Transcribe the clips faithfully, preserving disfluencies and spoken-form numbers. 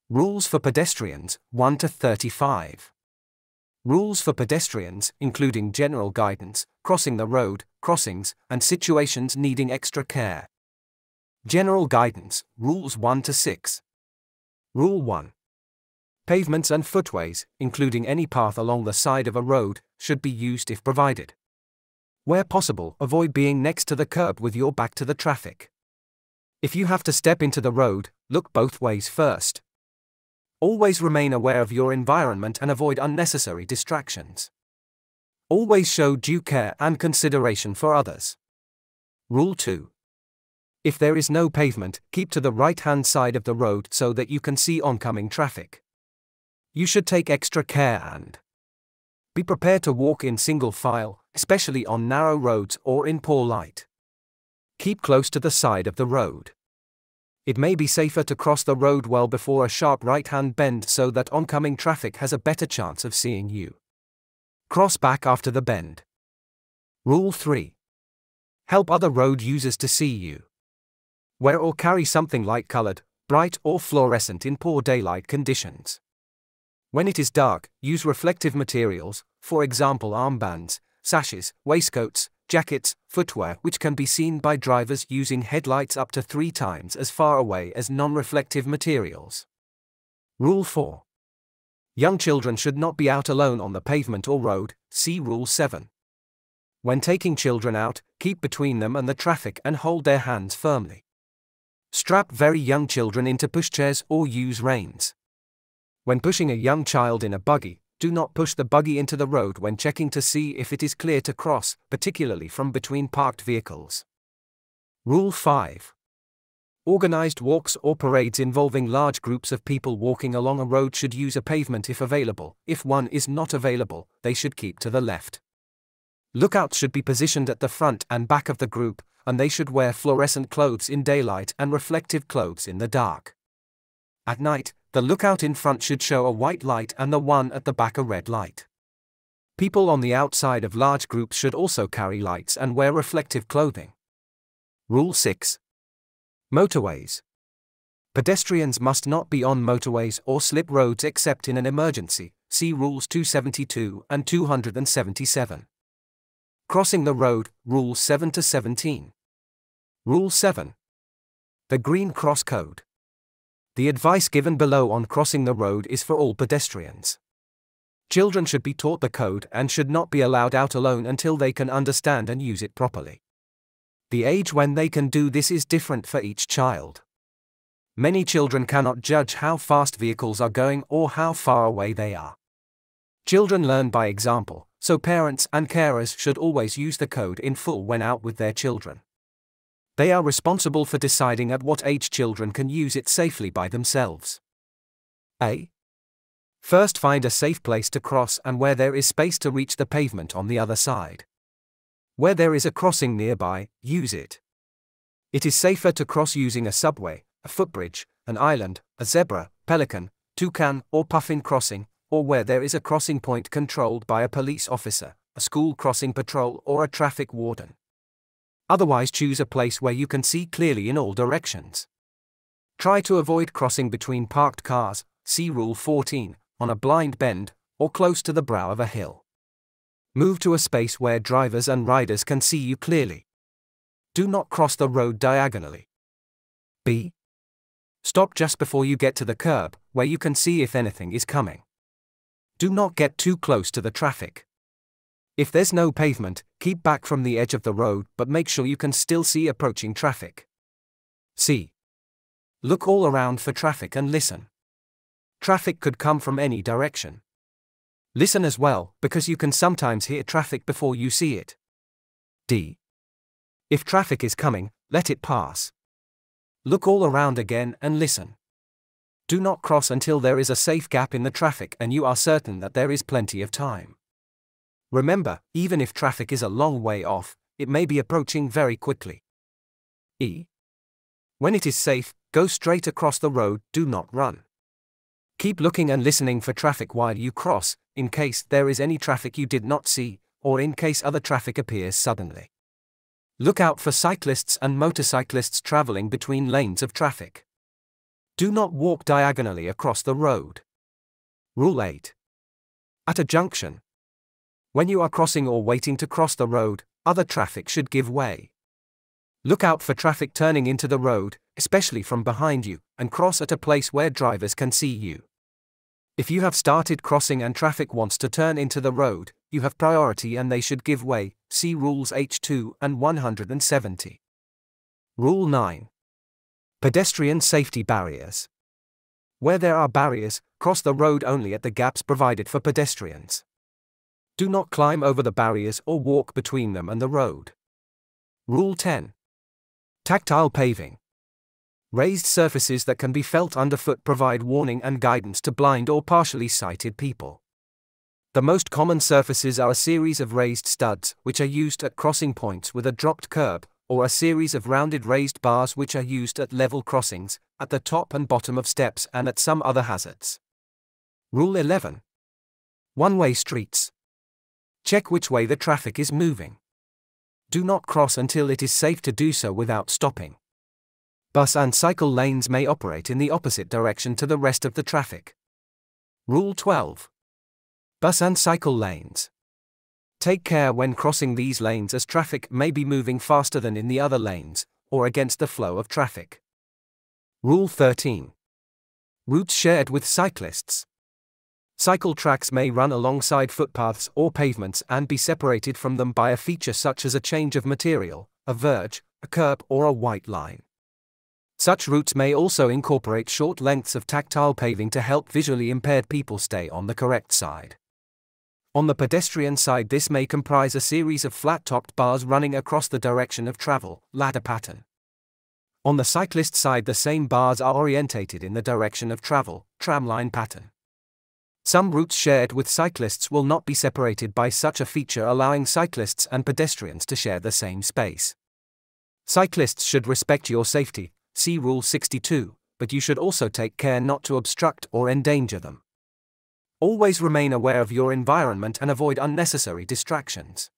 Rules for pedestrians, one to thirty-five. Rules for pedestrians, including general guidance, crossing the road, crossings, and situations needing extra care. General guidance, rules one to six. Rule one. Pavements and footways, including any path along the side of a road, should be used if provided. Where possible, avoid being next to the curb with your back to the traffic. If you have to step into the road, look both ways first. Always remain aware of your environment and avoid unnecessary distractions. Always show due care and consideration for others. Rule two. If there is no pavement, keep to the right-hand side of the road so that you can see oncoming traffic. You should take extra care and be prepared to walk in single file, especially on narrow roads or in poor light. Keep close to the side of the road. It may be safer to cross the road well before a sharp right-hand bend so that oncoming traffic has a better chance of seeing you. Cross back after the bend. Rule three. Help other road users to see you. Wear or carry something light-colored, bright or fluorescent in poor daylight conditions. When it is dark, use reflective materials, for example armbands, sashes, waistcoats, jackets, footwear which can be seen by drivers using headlights up to three times as far away as non-reflective materials. Rule four. Young children should not be out alone on the pavement or road, see Rule seven. When taking children out, keep between them and the traffic and hold their hands firmly. Strap very young children into pushchairs or use reins. When pushing a young child in a buggy, do not push the buggy into the road when checking to see if it is clear to cross, particularly from between parked vehicles. Rule five. Organized walks or parades involving large groups of people walking along a road should use a pavement if available. If one is not available, they should keep to the left. Lookouts should be positioned at the front and back of the group, and they should wear fluorescent clothes in daylight and reflective clothes in the dark. At night, the lookout in front should show a white light and the one at the back a red light. People on the outside of large groups should also carry lights and wear reflective clothing. Rule six. Motorways. Pedestrians must not be on motorways or slip roads except in an emergency, see Rules two seventy-two and two seventy-seven. Crossing the road, Rules seven to seventeen. Rule seven. The Green Cross Code. The advice given below on crossing the road is for all pedestrians. Children should be taught the code and should not be allowed out alone until they can understand and use it properly. The age when they can do this is different for each child. Many children cannot judge how fast vehicles are going or how far away they are. Children learn by example, so parents and carers should always use the code in full when out with their children. They are responsible for deciding at what age children can use it safely by themselves. A. First, find a safe place to cross and where there is space to reach the pavement on the other side. Where there is a crossing nearby, use it. It is safer to cross using a subway, a footbridge, an island, a zebra, pelican, toucan, or puffin crossing, or where there is a crossing point controlled by a police officer, a school crossing patrol, or a traffic warden. Otherwise, choose a place where you can see clearly in all directions. Try to avoid crossing between parked cars, see Rule fourteen, on a blind bend, or close to the brow of a hill. Move to a space where drivers and riders can see you clearly. Do not cross the road diagonally. B. Stop just before you get to the curb, where you can see if anything is coming. Do not get too close to the traffic. If there's no pavement, keep back from the edge of the road but make sure you can still see approaching traffic. C. Look all around for traffic and listen. Traffic could come from any direction. Listen as well, because you can sometimes hear traffic before you see it. D. If traffic is coming, let it pass. Look all around again and listen. Do not cross until there is a safe gap in the traffic and you are certain that there is plenty of time. Remember, even if traffic is a long way off, it may be approaching very quickly. E. When it is safe, go straight across the road, do not run. Keep looking and listening for traffic while you cross, in case there is any traffic you did not see, or in case other traffic appears suddenly. Look out for cyclists and motorcyclists traveling between lanes of traffic. Do not walk diagonally across the road. Rule eight. At a junction. When you are crossing or waiting to cross the road, other traffic should give way. Look out for traffic turning into the road, especially from behind you, and cross at a place where drivers can see you. If you have started crossing and traffic wants to turn into the road, you have priority and they should give way. See Rules H two and one hundred seventy. Rule nine. Pedestrian safety barriers. Where there are barriers, cross the road only at the gaps provided for pedestrians. Do not climb over the barriers or walk between them and the road. Rule ten. Tactile paving. Raised surfaces that can be felt underfoot provide warning and guidance to blind or partially sighted people. The most common surfaces are a series of raised studs, which are used at crossing points with a dropped curb, or a series of rounded raised bars which are used at level crossings, at the top and bottom of steps and at some other hazards. Rule eleven. One-way streets. Check which way the traffic is moving. Do not cross until it is safe to do so without stopping. Bus and cycle lanes may operate in the opposite direction to the rest of the traffic. Rule twelve. Bus and cycle lanes. Take care when crossing these lanes as traffic may be moving faster than in the other lanes, or against the flow of traffic. Rule thirteen. Routes shared with cyclists. Cycle tracks may run alongside footpaths or pavements and be separated from them by a feature such as a change of material, a verge, a curb or a white line. Such routes may also incorporate short lengths of tactile paving to help visually impaired people stay on the correct side. On the pedestrian side, this may comprise a series of flat-topped bars running across the direction of travel, ladder pattern. On the cyclist side, the same bars are orientated in the direction of travel, tramline pattern. Some routes shared with cyclists will not be separated by such a feature, allowing cyclists and pedestrians to share the same space. Cyclists should respect your safety, see Rule sixty-two, but you should also take care not to obstruct or endanger them. Always remain aware of your environment and avoid unnecessary distractions.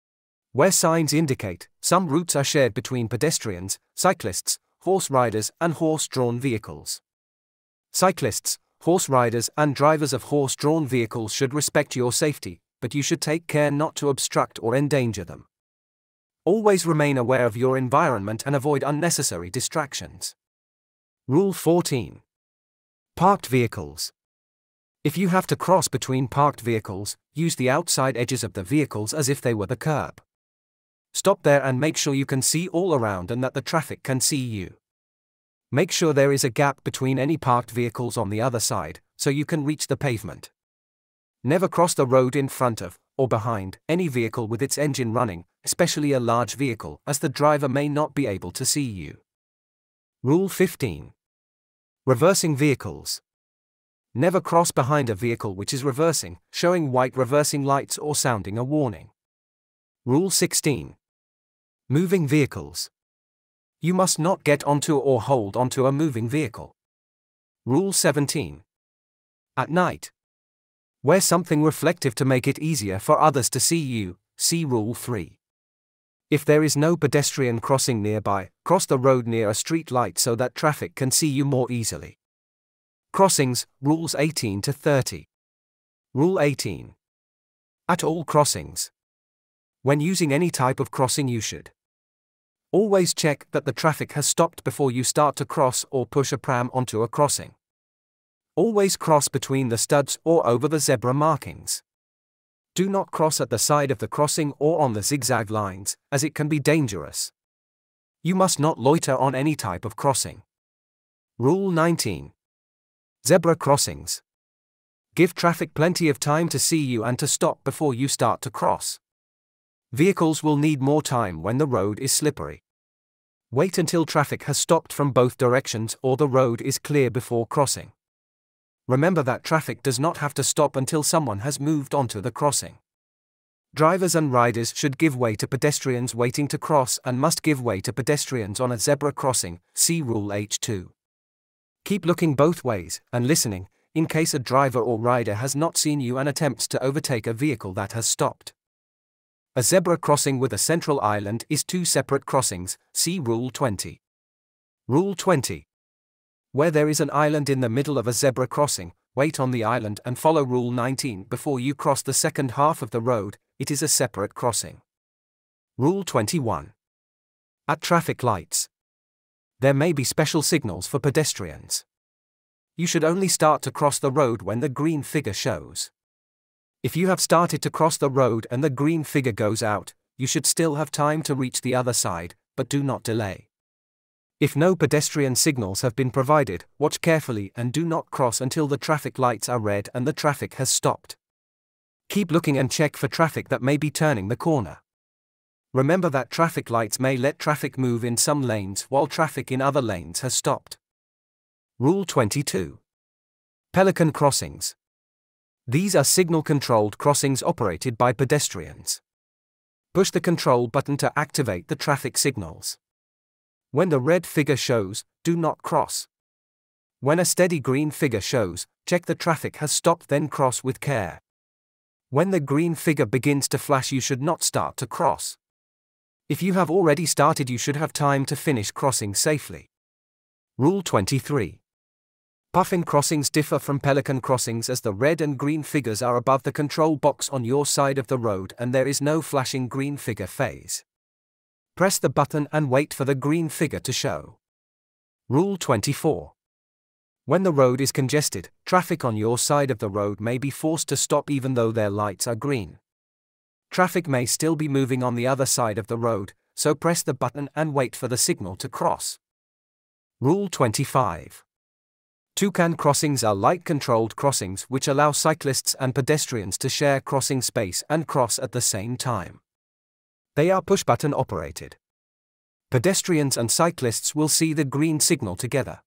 Where signs indicate, some routes are shared between pedestrians, cyclists, horse riders and horse-drawn vehicles. Cyclists, horse riders and drivers of horse-drawn vehicles should respect your safety, but you should take care not to obstruct or endanger them. Always remain aware of your environment and avoid unnecessary distractions. Rule fourteen. Parked vehicles. If you have to cross between parked vehicles, use the outside edges of the vehicles as if they were the curb. Stop there and make sure you can see all around and that the traffic can see you. Make sure there is a gap between any parked vehicles on the other side, so you can reach the pavement. Never cross the road in front of, or behind, any vehicle with its engine running, especially a large vehicle, as the driver may not be able to see you. Rule fifteen. Reversing vehicles. Never cross behind a vehicle which is reversing, showing white reversing lights or sounding a warning. Rule sixteen. Moving vehicles. You must not get onto or hold onto a moving vehicle. Rule seventeen. At night. Wear something reflective to make it easier for others to see you, see Rule three. If there is no pedestrian crossing nearby, cross the road near a street light so that traffic can see you more easily. Crossings, Rules eighteen to thirty. Rule eighteen. At all crossings. When using any type of crossing, you should always check that the traffic has stopped before you start to cross or push a pram onto a crossing. Always cross between the studs or over the zebra markings. Do not cross at the side of the crossing or on the zigzag lines, as it can be dangerous. You must not loiter on any type of crossing. Rule nineteen. Zebra crossings. Give traffic plenty of time to see you and to stop before you start to cross. Vehicles will need more time when the road is slippery. Wait until traffic has stopped from both directions or the road is clear before crossing. Remember that traffic does not have to stop until someone has moved onto the crossing. Drivers and riders should give way to pedestrians waiting to cross and must give way to pedestrians on a zebra crossing, see Rule H two. Keep looking both ways and listening, in case a driver or rider has not seen you and attempts to overtake a vehicle that has stopped. A zebra crossing with a central island is two separate crossings, see Rule twenty. Rule twenty. Where there is an island in the middle of a zebra crossing, wait on the island and follow Rule nineteen before you cross the second half of the road, it is a separate crossing. Rule twenty-one. At traffic lights, there may be special signals for pedestrians. You should only start to cross the road when the green figure shows. If you have started to cross the road and the green figure goes out, you should still have time to reach the other side, but do not delay. If no pedestrian signals have been provided, watch carefully and do not cross until the traffic lights are red and the traffic has stopped. Keep looking and check for traffic that may be turning the corner. Remember that traffic lights may let traffic move in some lanes while traffic in other lanes has stopped. Rule twenty-two. Pelican crossings. These are signal-controlled crossings operated by pedestrians. Push the control button to activate the traffic signals. When the red figure shows, do not cross. When a steady green figure shows, check the traffic has stopped, then cross with care. When the green figure begins to flash, you should not start to cross. If you have already started, you should have time to finish crossing safely. Rule twenty-three. Puffin crossings differ from pelican crossings as the red and green figures are above the control box on your side of the road and there is no flashing green figure phase. Press the button and wait for the green figure to show. Rule twenty-four. When the road is congested, traffic on your side of the road may be forced to stop even though their lights are green. Traffic may still be moving on the other side of the road, so press the button and wait for the signal to cross. Rule twenty-five. Toucan crossings are light-controlled crossings which allow cyclists and pedestrians to share crossing space and cross at the same time. They are push-button operated. Pedestrians and cyclists will see the green signal together.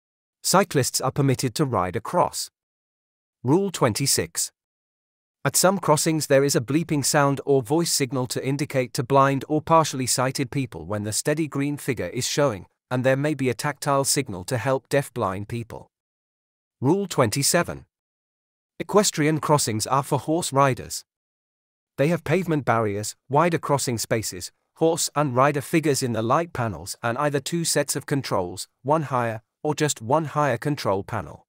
Cyclists are permitted to ride across. Rule twenty-six. At some crossings there is a bleeping sound or voice signal to indicate to blind or partially sighted people when the steady green figure is showing, and there may be a tactile signal to help deaf-blind people. Rule twenty-seven. Equestrian crossings are for horse riders. They have pavement barriers, wider crossing spaces, horse and rider figures in the light panels, and either two sets of controls, one higher, or just one higher control panel.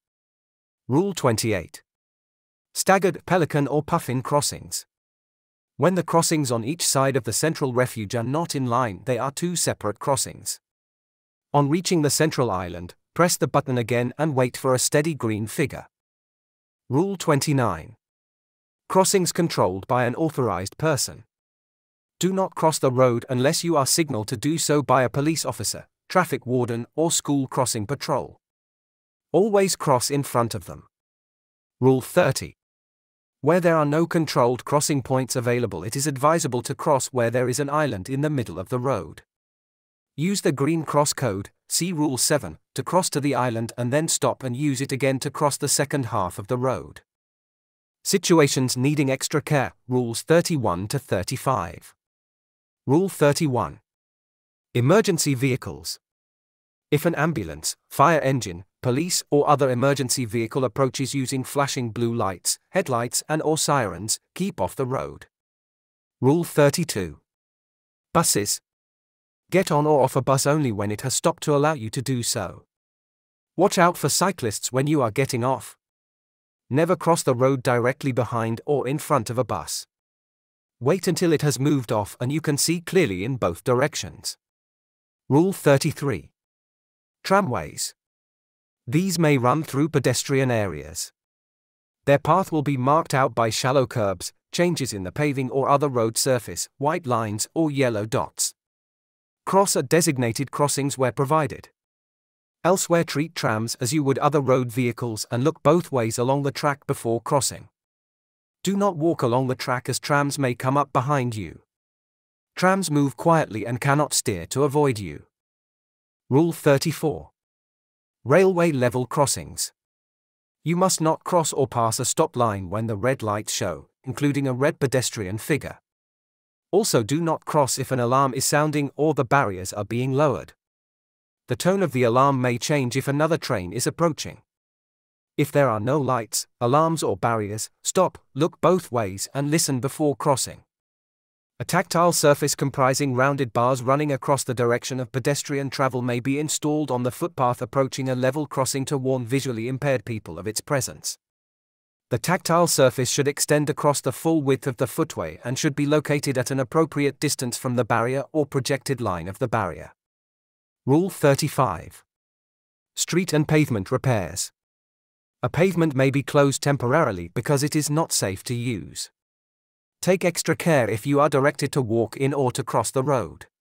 Rule twenty-eight. Staggered pelican or puffin crossings. When the crossings on each side of the central refuge are not in line, they are two separate crossings. On reaching the central island, press the button again and wait for a steady green figure. Rule twenty-nine. Crossings controlled by an authorized person. Do not cross the road unless you are signaled to do so by a police officer, traffic warden, or school crossing patrol. Always cross in front of them. Rule thirty. Where there are no controlled crossing points available, it is advisable to cross where there is an island in the middle of the road. Use the green cross code, see Rule seven, to cross to the island and then stop and use it again to cross the second half of the road. Situations needing extra care, Rules thirty-one to thirty-five. Rule thirty-one. Emergency vehicles. If an ambulance, fire engine, police or other emergency vehicle approaches using flashing blue lights, headlights and or sirens, keep off the road. Rule thirty-two. Buses. Get on or off a bus only when it has stopped to allow you to do so. Watch out for cyclists when you are getting off. Never cross the road directly behind or in front of a bus. Wait until it has moved off and you can see clearly in both directions. Rule thirty-three. Tramways. These may run through pedestrian areas. Their path will be marked out by shallow curbs, changes in the paving or other road surface, white lines or yellow dots. Cross at designated crossings where provided. Elsewhere, treat trams as you would other road vehicles and look both ways along the track before crossing. Do not walk along the track as trams may come up behind you. Trams move quietly and cannot steer to avoid you. Rule thirty-four. Railway level crossings. You must not cross or pass a stop line when the red lights show, including a red pedestrian figure. Also, do not cross if an alarm is sounding or the barriers are being lowered. The tone of the alarm may change if another train is approaching. If there are no lights, alarms or barriers, stop, look both ways and listen before crossing. A tactile surface comprising rounded bars running across the direction of pedestrian travel may be installed on the footpath approaching a level crossing to warn visually impaired people of its presence. The tactile surface should extend across the full width of the footway and should be located at an appropriate distance from the barrier or projected line of the barrier. Rule thirty-five. Street and pavement repairs. A pavement may be closed temporarily because it is not safe to use. Take extra care if you are directed to walk in or to cross the road.